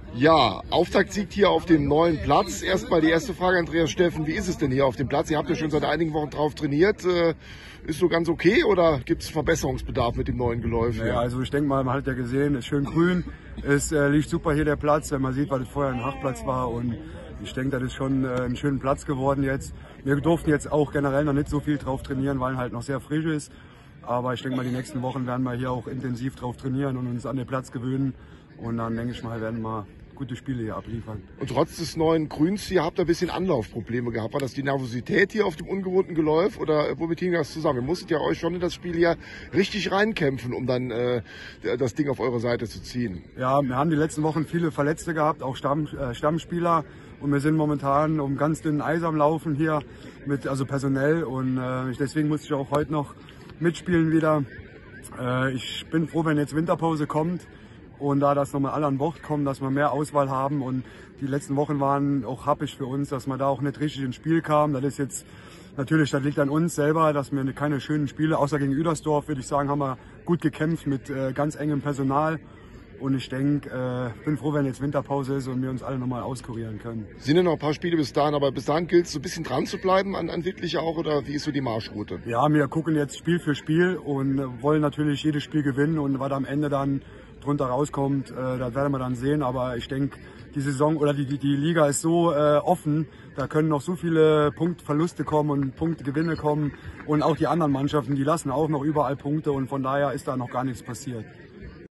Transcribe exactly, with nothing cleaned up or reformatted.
Ja, Auftaktsieg hier auf dem neuen Platz. Erstmal die erste Frage, Andreas Steffen, wie ist es denn hier auf dem Platz? Ihr habt ja schon seit einigen Wochen drauf trainiert. Ist so ganz okay oder gibt es Verbesserungsbedarf mit dem neuen Geläuf? Ja, also ich denke mal, man hat ja gesehen, es ist schön grün. Es äh, liegt super hier der Platz, wenn man sieht, weil es vorher ein Hachplatz war. Und ich denke, das ist schon äh, ein schöner Platz geworden jetzt. Wir durften jetzt auch generell noch nicht so viel drauf trainieren, weil er halt noch sehr frisch ist. Aber ich denke mal, die nächsten Wochen werden wir hier auch intensiv drauf trainieren und uns an den Platz gewöhnen. Und dann denke ich mal, werden wir gute Spiele hier abliefern. Und trotz des neuen Grüns hier habt ihr ein bisschen Anlaufprobleme gehabt. War das die Nervosität hier auf dem ungewohnten Geläuf oder womit hing das zusammen? Ihr musstet ja euch schon in das Spiel hier richtig reinkämpfen, um dann äh, das Ding auf eure Seite zu ziehen. Ja, wir haben die letzten Wochen viele Verletzte gehabt, auch Stamm, äh, Stammspieler. Und wir sind momentan um ganz dünnen Eis am Laufen hier, mit, also personell. Und äh, deswegen musste ich auch heute noch mitspielen wieder. Äh, ich bin froh, wenn jetzt Winterpause kommt. Und da das nochmal alle an Bord kommen, dass wir mehr Auswahl haben. Und die letzten Wochen waren auch happig für uns, dass man da auch nicht richtig ins Spiel kam. Das ist jetzt natürlich, das liegt an uns selber, dass wir keine schönen Spiele, außer gegen Uedersdorf, würde ich sagen, haben wir gut gekämpft mit äh, ganz engem Personal. Und ich denke, äh, bin froh, wenn jetzt Winterpause ist und wir uns alle nochmal auskurieren können. Sind ja noch ein paar Spiele bis dahin, aber bis dahin gilt es so ein bisschen dran zu bleiben an, an Wittlich auch, oder wie ist so die Marschroute? Ja, wir gucken jetzt Spiel für Spiel und wollen natürlich jedes Spiel gewinnen und was am Ende dann drunter rauskommt, äh, das werden wir dann sehen. Aber ich denke, die Saison oder die, die, die Liga ist so äh, offen, da können noch so viele Punktverluste kommen und Punktgewinne kommen. Und auch die anderen Mannschaften, die lassen auch noch überall Punkte und von daher ist da noch gar nichts passiert.